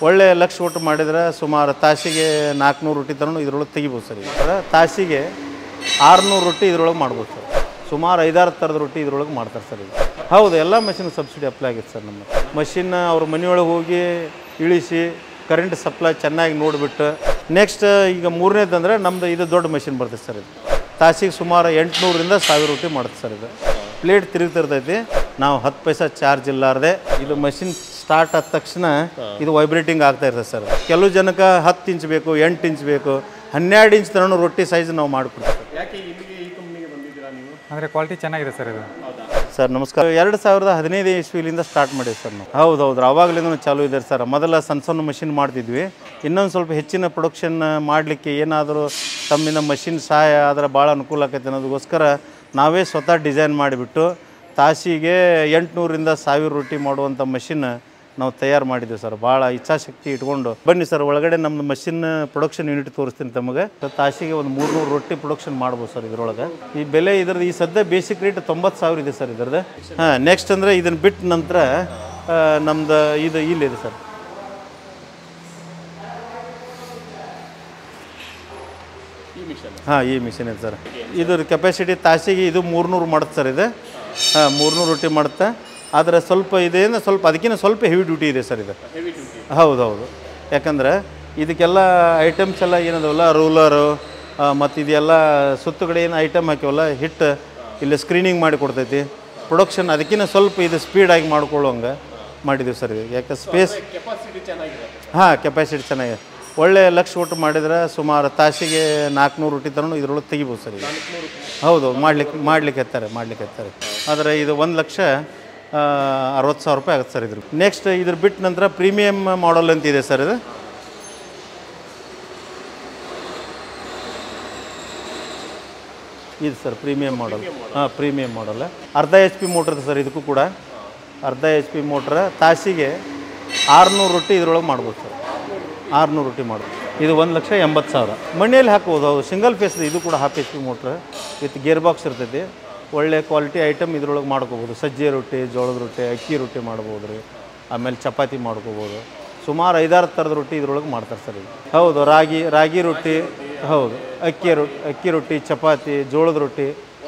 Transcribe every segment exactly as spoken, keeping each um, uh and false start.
ಒಳ್ಳೆ ಲಕ್ಷ ಒಟ್ಟು ಮಾಡಿದ್ರೆ ಸುಮಾರು ತಾಸಿಗೆ ನಾಲ್ಕುನೂರು ರೊಟ್ಟಿ ತನೂ ಇದ್ರೊಳಗೆ ತೆಗಿಬೋದು ಸರ್. ಈಗ ತಾಸಿಗೆ ಆರುನೂರು ರೊಟ್ಟಿ ಇದ್ರೊಳಗೆ ಮಾಡ್ಬೋದು ಸರ್. ಸುಮಾರು ಐದಾರು ಥರದ ರೊಟ್ಟಿ ಇದ್ರೊಳಗೆ ಮಾಡ್ತಾರೆ ಸರ್. ಈಗ ಹೌದು, ಎಲ್ಲ ಮಷಿನ್ ಸಬ್ಸಿಡಿ ಅಪ್ಲೈ ಆಗಿತ್ತು ಸರ್. ನಮ್ಮ ಮಷಿನ್ ಅವ್ರ ಮನೆಯೊಳಗೆ ಹೋಗಿ ಇಳಿಸಿ ಕರೆಂಟ್ ಸಪ್ಲೈ ಚೆನ್ನಾಗಿ ನೋಡಿಬಿಟ್ಟು ನೆಕ್ಸ್ಟ್ ಈಗ ಮೂರನೇದಂದರೆ ನಮ್ಮದು ಇದು ದೊಡ್ಡ ಮಷಿನ್ ಬರ್ತದೆ ಸರ್. ಇದು ತಾಸಿಗೆ ಸುಮಾರು ಎಂಟುನೂರಿಂದ ಸಾವಿರ ರೊಟ್ಟಿ ಮಾಡುತ್ತೆ ಸರ್. ಇದು ಪ್ಲೇಟ್ ತಿರುಗ್ತಿರ್ತೈತಿ, ನಾವು ಹತ್ತು ಪೈಸಾ ಚಾರ್ಜ್ ಇಲ್ಲಾರ್ದೆ ಇದು ಮಷಿನ್ ಸ್ಟಾರ್ಟ್ ಆದ ತಕ್ಷಣ ಇದು ವೈಬ್ರೇಟಿಂಗ್ ಆಗ್ತಾ ಇರ್ತದೆ ಸರ್. ಕೆಲವು ಜನಕ್ಕೆ ಹತ್ತು ಇಂಚ್ ಬೇಕು, ಎಂಟು ಇಂಚ್ ಬೇಕು, ಹನ್ನೆರಡು ಇಂಚ್ ತನಕ ರೊಟ್ಟಿ ಸೈಜ್ ನಾವು ಮಾಡಿಕೊಡ್ತೀವಿ. ಅಂದರೆ ಕ್ವಾಲಿಟಿ ಚೆನ್ನಾಗಿದೆ ಸರ್ ಇದು. ಸರ್ ನಮಸ್ಕಾರ. ಎರಡು ಸಾವಿರದ ಹದಿನೈದು ಇಸ್ವಿಲಿಂದ ಸ್ಟಾರ್ಟ್ ಮಾಡಿವಿ ಸರ್ ನಾವು. ಹೌದು ಹೌದು ಆವಾಗಲಿಂದ ಚಾಲೂ ಇದೆ ಸರ್. ಮೊದಲ ಸಣ್ಣ ಸಣ್ಣ ಮಷಿನ್ ಮಾಡ್ತಿದ್ವಿ. ಇನ್ನೊಂದು ಸ್ವಲ್ಪ ಹೆಚ್ಚಿನ ಪ್ರೊಡಕ್ಷನ್ ಮಾಡಲಿಕ್ಕೆ ಏನಾದರೂ ತಮ್ಮಿಂದ ಮಷಿನ್ ಸಹಾಯ ಆದರೆ ಭಾಳ ಅನುಕೂಲ ಆಕೈತೆ ಅನ್ನೋದಕ್ಕೋಸ್ಕರ ನಾವೇ ಸ್ವತಃ ಡಿಸೈನ್ ಮಾಡಿಬಿಟ್ಟು ತಾಸಿಗೆ ಎಂಟುನೂರಿಂದ ಸಾವಿರ ರೊಟ್ಟಿ ಮಾಡುವಂಥ ಮಷಿನ್ ನಾವು ತಯಾರು ಮಾಡಿದ್ದೀವಿ ಸರ್. ಭಾಳ ಇಚ್ಛಾಶಕ್ತಿ ಇಟ್ಕೊಂಡು ಬನ್ನಿ ಸರ್. ಒಳಗಡೆ ನಮ್ಮದು ಮಷಿನ್ ಪ್ರೊಡಕ್ಷನ್ ಯೂನಿಟ್ ತೋರಿಸ್ತೀನಿ ತಮಗೆ. ತಾಸಿಗೆ ಒಂದು ಮೂರುನೂರು ರೊಟ್ಟಿ ಪ್ರೊಡಕ್ಷನ್ ಮಾಡ್ಬೋದು ಸರ್ ಇದ್ರೊಳಗೆ. ಈ ಬೆಲೆ ಇದ್ರದ್ದು ಈ ಸದ್ಯ ಬೇಸಿಕ್ ರೇಟ್ ತೊಂಬತ್ತು ಸಾವಿರ ಇದೆ ಸರ್ ಇದ್ರದ್ದು. ಹಾಂ, ನೆಕ್ಸ್ಟ್ ಅಂದರೆ ಇದನ್ನು ಬಿಟ್ಟು ನಂತರ ನಮ್ದು ಇದು ಇಲ್ಲಿದೆ ಸರ್. ಹಾಂ, ಈ ಮಿಷಿನ್ ಇದೆ ಸರ್. ಇದ್ರ ಕೆಪಾಸಿಟಿ ತಾಸಿಗೆ ಇದು ಮೂರುನೂರು ಮಾಡುತ್ತೆ ಸರ್. ಇದು ಹಾಂ, ಮೂರುನೂರು ರೊಟ್ಟಿ ಮಾಡುತ್ತೆ. ಆದರೆ ಸ್ವಲ್ಪ ಇದೇನು ಸ್ವಲ್ಪ ಅದಕ್ಕಿಂತ ಸ್ವಲ್ಪ ಹೆವಿ ಡ್ಯೂಟಿ ಇದೆ ಸರ್ ಇದು. ಹೌದು ಹೌದು ಯಾಕಂದ್ರೆ ಇದಕ್ಕೆಲ್ಲ ಐಟಮ್ಸ್ ಎಲ್ಲ ಏನದವಲ್ಲ, ರೂಲರು ಮತ್ತು ಇದೆಲ್ಲ ಸುತ್ತುಗಡೆ ಏನು ಐಟಮ್ ಹಾಕಿವಲ್ಲ ಹಿಟ್ಟು ಇಲ್ಲಿ ಸ್ಕ್ರೀನಿಂಗ್ ಮಾಡಿ ಕೊಡ್ತೈತಿ. ಪ್ರೊಡಕ್ಷನ್ ಅದಕ್ಕಿಂತ ಸ್ವಲ್ಪ ಇದು ಸ್ಪೀಡಾಗಿ ಮಾಡ್ಕೊಳ್ಳೋಂಗೆ ಮಾಡಿದ್ದೀವಿ ಸರ್. ಇದು ಯಾಕೆ ಸ್ಪೇಸ್ ಹಾಂ ಕೆಪಾಸಿಟಿ ಚೆನ್ನಾಗಿದೆ. ಒಳ್ಳೆ ಲಕ್ಷ ಒಟ್ಟು ಮಾಡಿದ್ರೆ ಸುಮಾರು ತಾಸಿಗೆ ನಾಲ್ಕುನೂರು ರೊಟ್ಟಿ ತನೂ ಇದ್ರೊಳಗೆ ತೆಗಿಬೋದು ಸರ್. ಈಗ ಹೌದು ಮಾಡ್ಲಿಕ್ಕೆ ಮಾಡ್ಲಿಕ್ಕೆ ಎತ್ತಾರೆ ಮಾಡ್ಲಿಕ್ಕೆ ಎತ್ತಾರೆ ಆದರೆ ಇದು ಒಂದು ಲಕ್ಷ ಅರವತ್ತು ಸಾವಿರ ರೂಪಾಯಿ ಆಗುತ್ತೆ ಸರ್ ಇದ್ರ. ನೆಕ್ಸ್ಟ್ ಇದ್ರ ಬಿಟ್ಟು ನಂತರ ಪ್ರೀಮಿಯಮ್ ಮಾಡಲ್ ಅಂತ ಇದೆ ಸರ್. ಇದು ಇದು ಸರ್ ಪ್ರೀಮಿಯಮ್ ಮಾಡಲ್. ಹಾಂ, ಪ್ರೀಮಿಯಮ್ ಮಾಡಲ್ ಅರ್ಧ ಎಚ್ ಪಿ ಮೋಟ್ರ್ ಸರ್. ಇದಕ್ಕೂ ಕೂಡ ಅರ್ಧ ಎಚ್ ಪಿ ಮೋಟ್ರ್. ತಾಸಿಗೆ ಆರುನೂರು ರೊಟ್ಟಿ ಇದ್ರೊಳಗೆ ಮಾಡ್ಬೋದು ಸರ್. ಆರುನೂರು ರೊಟ್ಟಿ ಮಾಡ್ಬೋದು. ಇದು ಒಂದು ಲಕ್ಷ ಎಂಬತ್ತು ಸಾವಿರ. ಮಣ್ಣೆಯಲ್ಲಿ ಹಾಕ್ಬೋದು. ಹೌದು, ಸಿಂಗಲ್ ಫೇಸ್. ಇದು ಕೂಡ half H P motor with gear box ಇರ್ತೈತಿ. ಒಳ್ಳೆ ಕ್ವಾಲಿಟಿ ಐಟಮ್ ಇದ್ರೊಳಗೆ ಮಾಡ್ಕೋಬೋದು. ಸಜ್ಜೆ ರೊಟ್ಟಿ, ಜೋಳದ ರೊಟ್ಟಿ, ಅಕ್ಕಿ ರೊಟ್ಟಿ ಮಾಡ್ಬೋದು ರೀ. ಆಮೇಲೆ ಚಪಾತಿ ಮಾಡ್ಕೋಬೋದು. ಸುಮಾರು ಐದಾರು ಥರದ ರೊಟ್ಟಿ ಇದ್ರೊಳಗೆ ಮಾಡ್ತಾರೆ ಸರ್. ಈಗ ಹೌದು, ರಾಗಿ ರಾಗಿ ರೊಟ್ಟಿ, ಹೌದು ಅಕ್ಕಿ ರೊಟ್ಟಿ ಅಕ್ಕಿ ರೊಟ್ಟಿ ಚಪಾತಿ, ಜೋಳದ ರೊಟ್ಟಿ,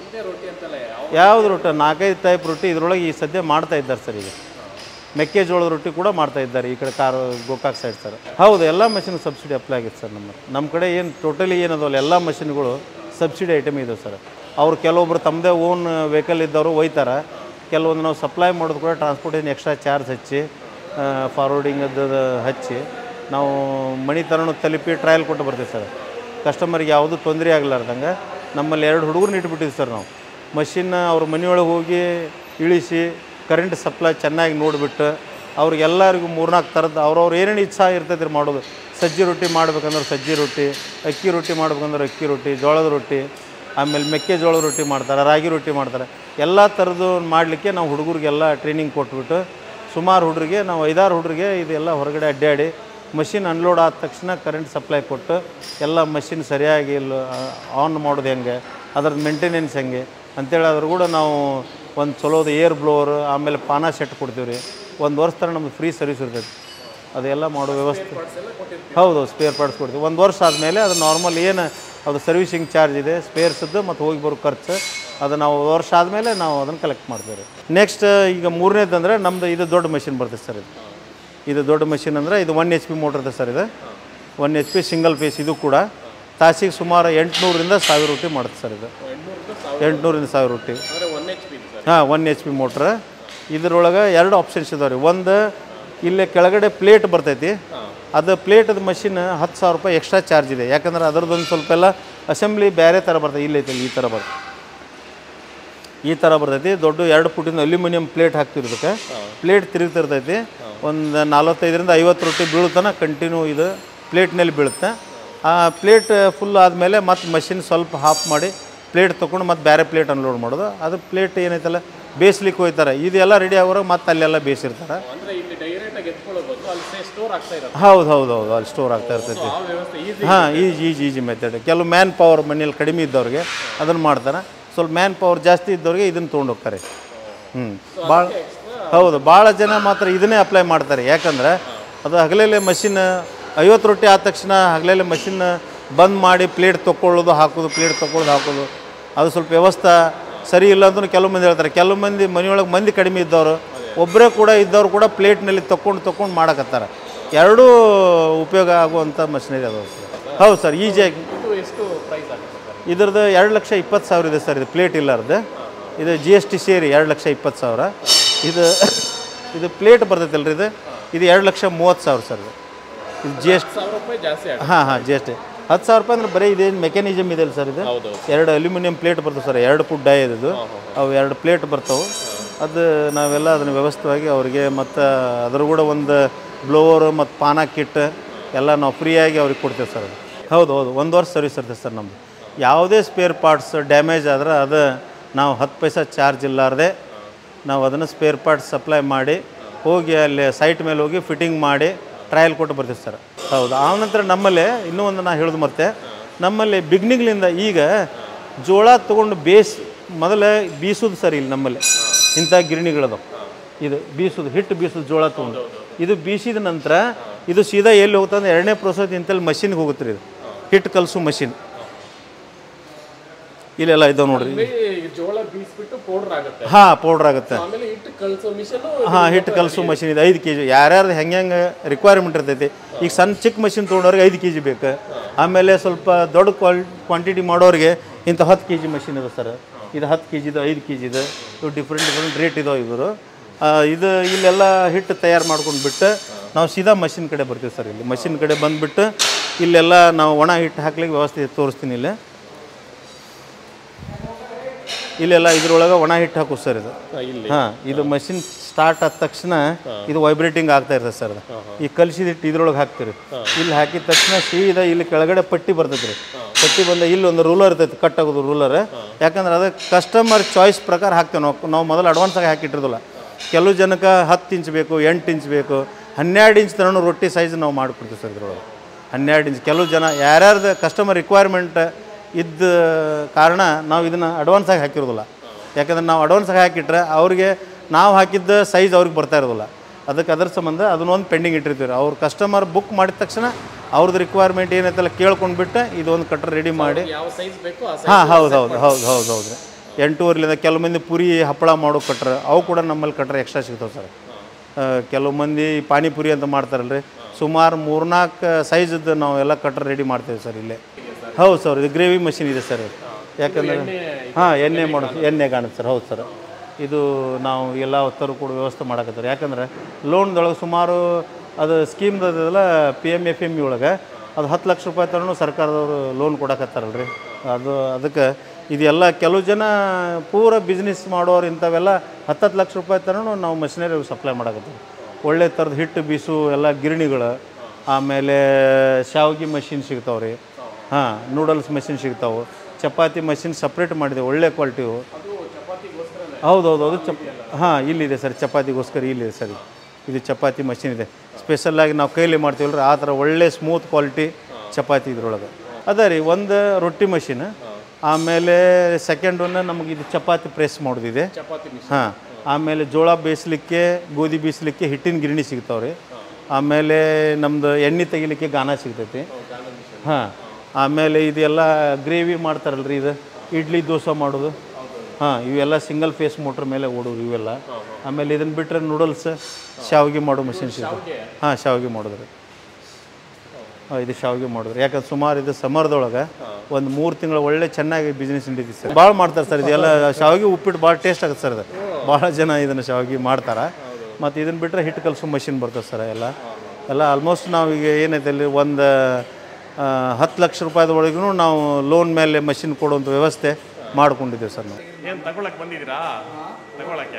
ಯಾವುದು ರೊಟ್ಟಿ ನಾಲ್ಕೈದು ಟೈಪ್ ರೊಟ್ಟಿ ಇದ್ರೊಳಗೆ ಈ ಸದ್ಯ ಮಾಡ್ತಾ ಇದ್ದಾರೆ ಸರ್. ಈಗ ಮೆಕ್ಕೆಜೋಳದ ರೊಟ್ಟಿ ಕೂಡ ಮಾಡ್ತಾ ಇದ್ದಾರೆ ಈ ಕಡೆ ಕಾರು ಗೋಕಾಕ್ ಸೈಡ್ ಸರ್. ಹೌದು, ಎಲ್ಲ ಮಷಿನ್ ಸಬ್ಸಿಡಿ ಅಪ್ಲೈ ಆಗಿತ್ತು ಸರ್. ನಮ್ಮ ನಮ್ಮ ಕಡೆ ಏನು ಟೋಟಲಿ ಏನದವಲ್ಲ ಎಲ್ಲ ಮಷಿನ್ಗಳು ಸಬ್ಸಿಡಿ ಐಟಮ್ ಇದಾವೆ ಸರ್. ಅವ್ರು ಕೆಲವೊಬ್ರು ತಮ್ಮದೇ ಓನ್ ವೆಹಿಕಲ್ ಇದ್ದವರು ಒಯ್ತಾರೆ. ಕೆಲವೊಂದು ನಾವು ಸಪ್ಲೈ ಮಾಡೋದು ಕೂಡ ಟ್ರಾನ್ಸ್ಪೋರ್ಟೇಷನ್ ಎಕ್ಸ್ಟ್ರಾ ಚಾರ್ಜ್ ಹಚ್ಚಿ ಫಾರ್ವರ್ಡಿಂಗದ್ದು ಹಚ್ಚಿ ನಾವು ಮನೆ ತನೂ ತಲುಪಿ ಟ್ರಯಲ್ ಕೊಟ್ಟು ಬರ್ತೀವಿ ಸರ್. ಕಸ್ಟಮರ್ಗೆ ಯಾವುದೂ ತೊಂದರೆ ಆಗಲಾರ್ದಂಗೆ ನಮ್ಮಲ್ಲಿ ಎರಡು ಹುಡುಗರನ್ನ ಇಟ್ಬಿಟ್ಟಿದ್ವಿ ಸರ್. ನಾವು ಮಷಿನ್ ಅವ್ರ ಮನೆಯೊಳಗೆ ಹೋಗಿ ಇಳಿಸಿ ಕರೆಂಟ್ ಸಪ್ಲೈ ಚೆನ್ನಾಗಿ ನೋಡಿಬಿಟ್ಟು ಅವ್ರಿಗೆಲ್ಲರಿಗೂ ಮೂರ್ನಾಲ್ಕು ಥರದ್ದು ಅವ್ರವ್ರು ಏನೇನು ಇಚ್ಛಾ ಇರ್ತೈತೆ ಮಾಡೋದು. ಸಜ್ಜಿ ರೊಟ್ಟಿ ಮಾಡ್ಬೇಕಂದ್ರೆ ಸಜ್ಜಿ ರೊಟ್ಟಿ, ಅಕ್ಕಿ ರೊಟ್ಟಿ ಮಾಡ್ಬೇಕಂದ್ರೆ ಅಕ್ಕಿ ರೊಟ್ಟಿ, ಜೋಳದ ರೊಟ್ಟಿ, ಆಮೇಲೆ ಮೆಕ್ಕೆಜೋಳದ ರೊಟ್ಟಿ ಮಾಡ್ತಾರೆ, ರಾಗಿ ರೊಟ್ಟಿ ಮಾಡ್ತಾರೆ. ಎಲ್ಲ ಥರದ್ದು ಮಾಡಲಿಕ್ಕೆ ನಾವು ಹುಡುಗರಿಗೆಲ್ಲ ಟ್ರೈನಿಂಗ್ ಕೊಟ್ಬಿಟ್ಟು ಸುಮಾರು ಹುಡುಗರಿಗೆ ನಾವು ಐದಾರು ಹುಡುಗರಿಗೆ ಇದೆಲ್ಲ ಹೊರಗಡೆ ಅಡ್ಡಾಡಿ ಮಷಿನ್ ಅನ್ಲೋಡ್ ಆದ ತಕ್ಷಣ ಕರೆಂಟ್ ಸಪ್ಲೈ ಕೊಟ್ಟು ಎಲ್ಲ ಮಷಿನ್ ಸರಿಯಾಗಿ ಆನ್ ಮಾಡೋದು ಹೆಂಗೆ, ಅದ್ರದ್ದು ಮೇಂಟೆನೆನ್ಸ್ ಹೆಂಗೆ ಅಂತೇಳಿ ಅದ್ರ ಕೂಡ ನಾವು ಒಂದು ಚಲೋದು ಏರ್ ಬ್ಲೋವರ್ ಆಮೇಲೆ ಪಾನ ಸೆಟ್ ಕೊಡ್ತೀವಿ ರೀ. ಒಂದು ವರ್ಷ ಥರ ನಮ್ದು ಫ್ರೀ ಸರ್ವಿಸ್ ಇರ್ತೈತಿ. ಅದೆಲ್ಲ ಮಾಡೋ ವ್ಯವಸ್ಥೆ. ಹೌದು, ಸ್ಪೇರ್ ಪಾರ್ಟ್ಸ್ ಕೊಡ್ತೀವಿ. ಒಂದು ವರ್ಷ ಆದಮೇಲೆ ಅದು ನಾರ್ಮಲ್ ಏನು ಅದು ಸರ್ವಿಸಿಂಗ್ ಚಾರ್ಜ್ ಇದೆ ಸ್ಪೇರ್ಸದ್ದು ಮತ್ತು ಹೋಗಿ ಬರೋ ಖರ್ಚು ಅದು ನಾವು ವರ್ಷ ಆದಮೇಲೆ ನಾವು ಅದನ್ನು ಕಲೆಕ್ಟ್ ಮಾಡ್ತೀವಿ ರೀ. ನೆಕ್ಸ್ಟ್ ಈಗ ಮೂರನೇದಂದರೆ ನಮ್ಮದು ಇದು ದೊಡ್ಡ ಮಷಿನ್ ಬರ್ತದೆ ಸರ್. ಇದು ಇದು ದೊಡ್ಡ ಮಷಿನ್ ಅಂದರೆ ಇದು ಒನ್ ಎಚ್ ಪಿ ಮೋಟ್ರ್ ಇದೆ ಸರ್. ಇದು one H P single phase. ಇದು ಕೂಡ ತಾಸಿಗೆ ಸುಮಾರು ಎಂಟುನೂರಿಂದ ಸಾವಿರ ರೊಟ್ಟಿ ಮಾಡುತ್ತೆ ಸರ್. ಇದು ಎಂಟುನೂರಿಂದ ಸಾವಿರ ರೊಟ್ಟಿ. ಹಾಂ, ಒನ್ ಎಚ್ ಪಿ ಮೋಟ್ರ್. ಇದರೊಳಗೆ ಎರಡು ಆಪ್ಷನ್ಸ್ ಇದಾವೆ ರೀ. ಒಂದು ಇಲ್ಲೇ ಕೆಳಗಡೆ ಪ್ಲೇಟ್ ಬರ್ತೈತಿ. ಅದು ಪ್ಲೇಟದ ಮಷಿನ್ ಹತ್ತು ಸಾವಿರ ರೂಪಾಯಿ ಎಕ್ಸ್ಟ್ರಾ ಚಾರ್ಜ್ ಇದೆ. ಯಾಕಂದ್ರೆ ಅದರದ್ದೊಂದು ಸ್ವಲ್ಪ ಎಲ್ಲ ಅಸೆಂಬ್ಲಿ ಬೇರೆ ಥರ ಬರ್ತದೆ. ಇಲ್ಲೈತೆ ಈ ಥರ ಬರ್ತದೆ, ಈ ಥರ ಬರ್ತೈತಿ. ದೊಡ್ಡ ಎರಡು ಫುಟಿಂದ ಅಲ್ಯೂಮಿನಿಯಂ ಪ್ಲೇಟ್ ಹಾಕ್ತಿರೋದಕ್ಕೆ ಪ್ಲೇಟ್ ತಿರುಗ್ತಿರ್ತೈತಿ. ಒಂದು ನಲ್ವತ್ತೈದರಿಂದ ಐವತ್ತು ರೊಟ್ಟಿ ಬೀಳುತ್ತಾನ ಕಂಟಿನ್ಯೂ ಇದು ಪ್ಲೇಟ್ನಲ್ಲಿ ಬೀಳುತ್ತೆ. ಆ ಪ್ಲೇಟ್ ಫುಲ್ ಆದಮೇಲೆ ಮತ್ತು ಮಷಿನ್ ಸ್ವಲ್ಪ ಹಾಫ್ ಮಾಡಿ ಪ್ಲೇಟ್ ತೊಗೊಂಡು ಮತ್ತು ಬೇರೆ ಪ್ಲೇಟ್ ಅನ್ಲೋಡ್ ಮಾಡೋದು. ಅದು ಪ್ಲೇಟ್ ಏನೈತಲ್ಲ ಬೇಯಿಸ್ಲಿಕ್ಕೆ ಹೋಗ್ತಾರೆ. ಇದೆಲ್ಲ ರೆಡಿ ಆಗೋರು ಮತ್ತು ಅಲ್ಲೆಲ್ಲ ಬೇಯಿಸಿರ್ತಾರೆ. ಹೌದು ಹೌದು ಹೌದು ಅಲ್ಲಿ ಸ್ಟೋರ್ ಆಗ್ತಾ ಇರ್ತೈತಿ. ಹಾಂ, ಈಜಿ ಈಜಿ ಈಜಿ ಮೆಥಡ್. ಕೆಲವು ಮ್ಯಾನ್ ಪವರ್ ಮನೇಲಿ ಕಡಿಮೆ ಇದ್ದವ್ರಿಗೆ ಅದನ್ನು ಮಾಡ್ತಾರೆ. ಸ್ವಲ್ಪ ಮ್ಯಾನ್ ಪವರ್ ಜಾಸ್ತಿ ಇದ್ದವ್ರಿಗೆ ಇದನ್ನು ತೊಗೊಂಡು ಹೋಗ್ತಾರೆ. ಹ್ಞೂ ಭಾಳ ಹೌದು, ಭಾಳ ಜನ ಮಾತ್ರ ಇದನ್ನೇ ಅಪ್ಲೈ ಮಾಡ್ತಾರೆ. ಯಾಕಂದರೆ ಅದು ಹಗಲೆಲೆ ಮಷಿನ್ ಐವತ್ತು ರೊಟ್ಟಿ ಆದ ತಕ್ಷಣ ಹಗಲೆಲೆ ಮಷಿನ್ ಬಂದ್ ಮಾಡಿ ಪ್ಲೇಟ್ ತೊಗೊಳ್ಳೋದು ಹಾಕೋದು ಪ್ಲೇಟ್ ತೊಗೊಳ್ಳೋದು ಹಾಕೋದು ಅದು ಸ್ವಲ್ಪ ವ್ಯವಸ್ಥೆ ಸರಿ ಇಲ್ಲ ಅಂತಲೂ ಕೆಲವು ಮಂದಿ ಹೇಳ್ತಾರೆ. ಕೆಲವು ಮಂದಿ ಮನೆಯೊಳಗೆ ಮಂದಿ ಕಡಿಮೆ ಇದ್ದವರು ಒಬ್ಬರೇ ಕೂಡ ಇದ್ದವರು ಕೂಡ ಪ್ಲೇಟ್ನಲ್ಲಿ ತೊಗೊಂಡು ತೊಗೊಂಡು ಮಾಡಕತ್ತಾರೆ. ಎರಡೂ ಉಪಯೋಗ ಆಗುವಂಥ ಮಷಿನರಿ ಅದಾವೆ ಸರ್. ಹೌದು ಸರ್, ಈಜಿಯಾಗಿ ಇದ್ರದ್ದು ಎರಡು ಲಕ್ಷ ಇಪ್ಪತ್ತು ಸಾವಿರ ಇದೆ ಸರ್. ಇದು ಪ್ಲೇಟ್ ಇಲ್ಲಾರ್ದು ಇದು ಜಿ ಎಸ್ ಟಿ ಸೇರಿ ಎರಡು ಲಕ್ಷ ಇಪ್ಪತ್ತು ಸಾವಿರ. ಇದು ಇದು ಪ್ಲೇಟ್ ಬರ್ತೈತಲ್ಲ ರೀ, ಇದು ಇದು ಎರಡು ಲಕ್ಷ ಮೂವತ್ತು ಸಾವಿರ ಸರ್. ಇದು ಜಿ ಎಸ್ ಟಿ ಹಾಂ ಹಾಂ ಜಿ ಎಸ್ ಟಿ ಹತ್ತು ಸಾವಿರ ರೂಪಾಯಿ ಅಂದ್ರೆ ಬರೀ ಇದೇನು ಮೆಕ್ಯಾನಿಸಮ್ ಇದೆ ಸರ್. ಇದು ಎರಡು ಅಲ್ಯೂಮಿನಿಯಂ ಪ್ಲೇಟ್ ಬರ್ತವೆ ಸರ್, ಎರಡು ಫುಟ್ ಡೈ ಇದು ಅವು ಎರಡು ಪ್ಲೇಟ್ ಬರ್ತವೆ. ಅದು ನಾವೆಲ್ಲ ಅದನ್ನು ವ್ಯವಸ್ಥಿತವಾಗಿ ಅವ್ರಿಗೆ ಮತ್ತು ಅದ್ರ ಕೂಡ ಒಂದು ಬ್ಲೋವರ್ ಮತ್ತು ಪಾನ ಕಿಟ್ ಎಲ್ಲ ನಾವು ಫ್ರೀಯಾಗಿ ಅವ್ರಿಗೆ ಕೊಡ್ತೇವೆ ಸರ್. ಅದು ಹೌದು ಹೌದು ಒಂದು ವರ್ಷ ಸರ್ವಿಸ್ ಇರ್ತದೆ ಸರ್ ನಮ್ಮದು. ಯಾವುದೇ ಸ್ಪೇರ್ ಪಾರ್ಟ್ಸ್ ಡ್ಯಾಮೇಜ್ ಆದ್ರೆ ಅದು ನಾವು ಹತ್ತು ಪೈಸಾ ಚಾರ್ಜ್ ಇಲ್ಲಾರ್ದೆ ನಾವು ಅದನ್ನು ಸ್ಪೇರ್ ಪಾರ್ಟ್ಸ್ ಸಪ್ಲೈ ಮಾಡಿ ಹೋಗಿ ಅಲ್ಲಿ ಸೈಟ್ ಮೇಲೆ ಹೋಗಿ ಫಿಟ್ಟಿಂಗ್ ಮಾಡಿ ಟ್ರಯಲ್ ಕೊಟ್ಟು ಬರ್ತೀವಿ ಸರ್. ಹೌದು. ಆನಂತರ ನಮ್ಮಲ್ಲಿ ಇನ್ನೂ ಒಂದು ನಾನು ಹೇಳೋದು ಮತ್ತೆ ನಮ್ಮಲ್ಲಿ ಬಿಗ್ನಿಂಗ್ಲಿಂದ ಈಗ ಜೋಳ ತೊಗೊಂಡು ಬೇಸ್ ಮೊದಲೇ ಬೀಸೋದು ಸರ್. ಇಲ್ಲಿ ನಮ್ಮಲ್ಲಿ ಇಂಥ ಗಿರಣಿಗಳದು ಇದು ಬೀಸೋದು ಹಿಟ್ಟು ಬೀಸೋದು ಜೋಳ ತೊಗೊಂಡು ಇದು ಬೀಸಿದ ನಂತರ ಇದು ಸೀದಾ ಎಲ್ಲಿ ಹೋಗ್ತಂದ್ರೆ ಎರಡನೇ ಪ್ರೋಸೆಸ್ ಇಂತಲ್ಲಿ ಮಷಿನ್ಗೆ ಹೋಗುತ್ತೆ ರೀ. ಇದು ಹಿಟ್ಟು ಕಲಸು ಮಷಿನ್ ಇಲ್ಲೆಲ್ಲ ಇದಾವೆ ನೋಡ್ರಿ. ಹಾಂ ಪೌಡ್ರ್ ಆಗುತ್ತೆ. ಹಾಂ ಹಿಟ್ಟು ಕಲಸು ಮಷಿನ್ ಇದೆ. ಐದು ಕೆ ಜಿ ಯಾರ್ಯಾರ್ದು ಹೆಂಗೆ ಹೆಂಗೆ ರಿಕ್ವೈರ್ಮೆಂಟ್ ಇರ್ತೈತಿ. ಈಗ ಸಣ್ಣ ಚಿಕ್ಕ ಮಷಿನ್ ತೊಗೊಂಡವ್ರಿಗೆ ಐದು ಕೆ ಜಿ ಬೇಕು. ಆಮೇಲೆ ಸ್ವಲ್ಪ ದೊಡ್ಡ ಕ್ವಾಲ್ ಕ್ವಾಂಟಿಟಿ ಮಾಡೋರಿಗೆ ಇಂಥ ಹತ್ತು ಕೆ ಜಿ ಮಷಿನ್ ಇದೆ ಸರ್. ಇದು ಹತ್ತು ಕೆ ಜಿದು ಐದು ಕೆ ಜಿದು ಇವು ಡಿಫ್ರೆಂಟ್ ಡಿಫ್ರೆಂಟ್ ರೇಟ್ ಇದಾವೆ ಇವರು. ಇದು ಇಲ್ಲೆಲ್ಲ ಹಿಟ್ಟು ತಯಾರು ಮಾಡ್ಕೊಂಡು ಬಿಟ್ಟು ನಾವು ಸೀದಾ ಮಷಿನ್ ಕಡೆ ಬರ್ತೀವಿ ಸರ್. ಇಲ್ಲಿ ಮಷಿನ್ ಕಡೆ ಬಂದುಬಿಟ್ಟು ಇಲ್ಲೆಲ್ಲ ನಾವು ಒಣ ಹಿಟ್ಟು ಹಾಕ್ಲಿಕ್ಕೆ ವ್ಯವಸ್ಥೆ ತೋರಿಸ್ತೀನಿ. ಇಲ್ಲಿ ಇಲ್ಲೆಲ್ಲ ಇದ್ರೊಳಗೆ ಒಣ ಹಿಟ್ಟು ಹಾಕೋದು ಸರ್. ಇದು ಹಾಂ ಇದು ಮಷಿನ್ ಸ್ಟಾರ್ಟ್ ಆದ ತಕ್ಷಣ ಇದು ವೈಬ್ರೇಟಿಂಗ್ ಆಗ್ತಾ ಇರ್ತದೆ ಸರ್. ಈ ಕಲಿಸಿದ ಹಿಟ್ಟು ಇದ್ರೊಳಗೆ ಹಾಕ್ತೀರಿ. ಇಲ್ಲಿ ಹಾಕಿದ ತಕ್ಷಣ ಸೀದಾ ಇಲ್ಲಿ ಕೆಳಗಡೆ ಪಟ್ಟಿ ಬರ್ತೈತೆ ರೀ. ಪಟ್ಟಿ ಬಂದ ಇಲ್ಲಿ ಒಂದು ರೂಲರ್ ಇರ್ತೈತೆ, ಕಟ್ ಆಗೋದು ರೂಲರ್. ಯಾಕಂದ್ರೆ ಅದು ಕಸ್ಟಮರ್ ಚಾಯ್ಸ್ ಪ್ರಕಾರ ಹಾಕ್ತೇವೆ ನಾವು. ನಾವು ಮೊದಲು ಅಡ್ವಾನ್ಸಾಗಿ ಹಾಕಿಟ್ಟಿರೋದಿಲ್ಲ. ಕೆಲವು ಜನಕ್ಕೆ ಹತ್ತು ಇಂಚ್ ಬೇಕು, ಎಂಟು ಇಂಚ್ ಬೇಕು, ಹನ್ನೆರಡು ಇಂಚ್ ತನಕ ರೊಟ್ಟಿ ಸೈಜ್ ನಾವು ಮಾಡಿಕೊಡ್ತೀವಿ ಸರ್. ಇದ್ರೊಳಗೆ ಹನ್ನೆರಡು ಇಂಚ್ ಕೆಲವು ಜನ ಯಾರ್ಯಾರ್ದು ಕಸ್ಟಮರ್ ರಿಕ್ವೈರ್ಮೆಂಟ್ ಇದ್ದ ಕಾರಣ ನಾವು ಇದನ್ನು ಅಡ್ವಾನ್ಸಾಗಿ ಹಾಕಿರೋದಿಲ್ಲ. ಯಾಕಂದ್ರೆ ನಾವು ಅಡ್ವಾನ್ಸಾಗಿ ಹಾಕಿಟ್ರೆ ಅವ್ರಿಗೆ ನಾವು ಹಾಕಿದ್ದ ಸೈಜ್ ಅವ್ರಿಗೆ ಬರ್ತಾ ಇರೋದಿಲ್ಲ. ಅದಕ್ಕೆ ಅದ್ರ ಸಂಬಂಧ ಅದನ್ನೊಂದು ಪೆಂಡಿಂಗ್ ಇಟ್ಟಿರ್ತೀವಿ. ಅವ್ರ ಕಸ್ಟಮರ್ ಬುಕ್ ಮಾಡಿದ ತಕ್ಷಣ ಅವ್ರದ್ದು ರಿಕ್ವೈರ್ಮೆಂಟ್ ಏನೈತಲ್ಲ ಕೇಳ್ಕೊಂಡ್ಬಿಟ್ಟು ಇದೊಂದು ಕಟ್ರ್ ರೆಡಿ ಮಾಡಿ. ಹಾಂ ಹೌದು ಹೌದು ಹೌದು ಹೌದು ಹೌದು ರೀ. ಎಂಟೂವರೆಲಿಂದ ಕೆಲವು ಮಂದಿ ಪುರಿ ಹಪ್ಪಳ ಮಾಡೋ ಕಟ್ರೆ ಅವು ಕೂಡ ನಮ್ಮಲ್ಲಿ ಕಟ್ರೆ ಎಕ್ಸ್ಟ್ರಾ ಸಿಗ್ತಾವೆ ಸರ್. ಕೆಲವು ಮಂದಿ ಪಾನಿಪುರಿ ಅಂತ ಮಾಡ್ತಾರಲ್ರಿ, ಸುಮಾರು ಮೂರ್ನಾಲ್ಕು ಸೈಜದ್ದು ನಾವು ಎಲ್ಲ ಕಟ್ರ್ ರೆಡಿ ಮಾಡ್ತೇವೆ ಸರ್ ಇಲ್ಲೇ. ಹೌದು ಸರ್, ಇದು ಗ್ರೇವಿ ಮಷಿನ್ ಇದೆ ಸರ್. ಯಾಕಂದರೆ ಹಾಂ ಎಣ್ಣೆ ಮಾಡೋದು ಎಣ್ಣೆ ಕಾಣುತ್ತೆ ಸರ್. ಹೌದು ಸರ್, ಇದು ನಾವು ಎಲ್ಲ ಹೊತ್ತರು ಕೂಡ ವ್ಯವಸ್ಥೆ ಮಾಡಕತ್ತಾರೆ. ಯಾಕಂದರೆ ಲೋನ್ದೊಳಗೆ ಸುಮಾರು ಅದು ಸ್ಕೀಮ್ದಲ್ಲ P M F M E ಒಳಗೆ ಅದು ಹತ್ತು ಲಕ್ಷ ರೂಪಾಯಿ ತನೂ ಸರ್ಕಾರದವರು ಲೋನ್ ಕೊಡಕತ್ತಾರಲ್ರಿ. ಅದು ಅದಕ್ಕೆ ಇದೆಲ್ಲ ಕೆಲವು ಜನ ಪೂರ ಬಿಸ್ನೆಸ್ ಮಾಡೋರು ಇಂಥವೆಲ್ಲ ಹತ್ತತ್ತು ಲಕ್ಷ ರೂಪಾಯಿ ತನೂ ನಾವು ಮಷಿನರಿ ಸಪ್ಲೈ ಮಾಡಕತ್ತೀವಿ. ಒಳ್ಳೆ ಥರದ ಹಿಟ್ಟು ಬೀಸು ಎಲ್ಲ ಗಿರಣಿಗಳು, ಆಮೇಲೆ ಶಾವಿಗೆ ಮಷಿನ್ ಸಿಗ್ತಾವೆ ರೀ. ಹಾಂ ನೂಡಲ್ಸ್ ಮಷಿನ್ ಸಿಗ್ತಾವೆ. ಚಪಾತಿ ಮಷಿನ್ ಸಪ್ರೇಟ್ ಮಾಡಿದೆ, ಒಳ್ಳೆ ಕ್ವಾಲಿಟಿವು. ಹೌದು ಹೌದು ಅದು ಚಪ್ ಹಾಂ ಇಲ್ಲಿದೆ ಸರ್, ಚಪಾತಿಗೋಸ್ಕರ ಇಲ್ಲಿದೆ ಸರ್. ಇದು ಚಪಾತಿ ಮಷಿನ್ ಇದೆ, ಸ್ಪೆಷಲ್ಲಾಗಿ ನಾವು ಕೈಲಿ ಮಾಡ್ತೀವಲ್ಲ ರೀ, ಆ ಥರ ಒಳ್ಳೆ ಸ್ಮೂತ್ ಕ್ವಾಲಿಟಿ ಚಪಾತಿ ಇದ್ರೊಳಗೆ ಅದ ರೀ. ಒಂದು ರೊಟ್ಟಿ ಮಷಿನ್, ಆಮೇಲೆ ಸೆಕೆಂಡ್ ಒನ್ ನಮಗೆ ಇದು ಚಪಾತಿ ಪ್ರೆಸ್ ಮಾಡೋದಿದೆ. ಹಾಂ ಆಮೇಲೆ ಜೋಳ ಬೇಯಿಸ್ಲಿಕ್ಕೆ, ಗೋಧಿ ಬೀಸಲಿಕ್ಕೆ ಹಿಟ್ಟಿನ ಗಿರಣಿ ಸಿಗ್ತಾವೆ ರೀ. ಆಮೇಲೆ ನಮ್ಮದು ಎಣ್ಣೆ ತೆಗಿಲಿಕ್ಕೆ ಗಾನ ಸಿಗ್ತೈತಿ. ಹಾಂ ಆಮೇಲೆ ಇದೆಲ್ಲ ಗ್ರೇವಿ ಮಾಡ್ತಾರಲ್ಲ ರೀ, ಇದು ಇಡ್ಲಿ ದೋಸೆ ಮಾಡೋದು. ಹಾಂ ಇವೆಲ್ಲ ಸಿಂಗಲ್ ಫೇಸ್ ಮೋಟ್ರ್ ಮೇಲೆ ಓಡೋದು ಇವೆಲ್ಲ. ಆಮೇಲೆ ಇದನ್ನು ಬಿಟ್ಟರೆ ನೂಡಲ್ಸ್ ಶಾವಿಗೆ ಮಾಡೋ ಮಷಿನ್ ಸಿಗ್ತದೆ. ಹಾಂ ಶಾವಿಗೆ ಮಾಡೋದ್ರಿ. ಹಾಂ ಇದು ಶಾವಿಗೆ ಮಾಡಿದ್ರು. ಯಾಕಂದ್ರೆ ಸುಮಾರು ಇದು ಸಮರ್ದೊಳಗೆ ಒಂದು ಮೂರು ತಿಂಗಳು ಒಳ್ಳೆ ಚೆನ್ನಾಗಿ ಬಿಸ್ನೆಸ್ ನಡೀತಿ ಸರ್. ಭಾಳ ಮಾಡ್ತಾರೆ ಸರ್ ಇದೆಲ್ಲ. ಶಾವಿಗೆ ಉಪ್ಪಿಟ್ಟು ಭಾಳ ಟೇಸ್ಟ್ ಆಗುತ್ತೆ ಸರ್. ಇದು ಭಾಳ ಜನ ಇದನ್ನು ಶಾವಿಗೆ ಮಾಡ್ತಾರೆ. ಮತ್ತು ಇದನ್ನು ಬಿಟ್ಟರೆ ಹಿಟ್ಟು ಕಲಸೋ ಮಷಿನ್ ಬರ್ತದೆ ಸರ್. ಎಲ್ಲ ಎಲ್ಲ ಆಲ್ಮೋಸ್ಟ್ ನಾವು ಈಗ ಏನೈತೆ ಅಲ್ಲಿ ಒಂದು ಹತ್ತು ಲಕ್ಷ ರೂಪಾಯಿದ ಒಳಗೂ ನಾವು ಲೋನ್ ಮೇಲೆ ಮಷಿನ್ ಕೊಡುವಂಥ ವ್ಯವಸ್ಥೆ ಮಾಡ್ಕೊಂಡಿದ್ದೀವಿ ಸರ್. ನಾವು ಏನು ತಗೊಳಕ್ಕೆ ಬಂದಿದ್ದೀರಾ? ತಗೊಳಕ್ಕೆ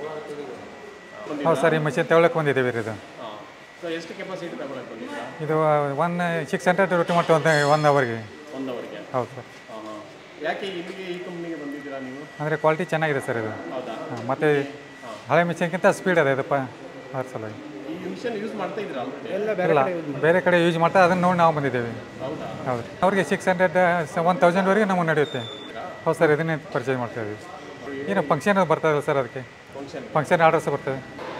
ಹೌದು ಸರ್, ಈ ಮಷಿನ್ ತಗೊಳಕ್ಕೆ ಬಂದಿದ್ದೀವಿ ರೀ. ಇದು ಎಷ್ಟು ಕೆಪಾಸಿಟಿ ತಗೊಳಕ್ಕೆ ಬಂದಿದ್ದೀರಾ? ಇದು ಒನ್ ಸಿಕ್ಸ್ ಹಂಡ್ರೆಡ್ ರೊಟ್ಟಿ ಮಾಡ್ತೀವಿ ಅಂತ ಒನ್ ಅವರ್ಗೆ. ಒನ್ ಅವರ್ಗೆ? ಹೌದು ಸರ್. ಯಾಕೆ ಇಲ್ಲಿಗೆ ಈ ಕಂಪ್ನಿಗೆ ಬಂದಿದ್ದೀರಾ ನೀವು? ಅಂದರೆ ಕ್ವಾಲಿಟಿ ಚೆನ್ನಾಗಿದೆ ಸರ್ ಇದು. ಹೌದಾ? ಮತ್ತು ಹಳೆ ಮಿಷನ್ಗಿಂತ ಸ್ಪೀಡ್ ಅದ ಇದಪ್ಪ ಅದ್ರ ಸಲುವಾಗಿ. ಈ ಮಿಷನ್ ಯೂಸ್ ಮಾಡ್ತಾ ಇದ್ದೀರಾ? ಇಲ್ಲ, ಬೇರೆ ಕಡೆ ಯೂಸ್ ಮಾಡ್ತಾ ಅದನ್ನು ನೋಡಿ ನಾವು ಬಂದಿದ್ದೇವೆ. ಹೌದಾ? ಹೌದು. ಅವ್ರಿಗೆ ಸಿಕ್ಸ್ ಹಂಡ್ರೆಡ್ ಒನ್ ತೌಸಂಡ್ವರೆಗೆ ನಮಗೆ ನಡೆಯುತ್ತೆ. ಹೌದು ಸರ್, ಇದನ್ನೇ ಪರ್ಚೇಸ್ ಮಾಡ್ತಾ ಇದ್ದೀವಿ. ಏನು ಫಂಕ್ಷನ್ ಬರ್ತದೆ ಸರ್, ಅದಕ್ಕೆ ಫಂಕ್ಷನ್ ಆರ್ಡರ್ಸ್ ಬರ್ತದೆ.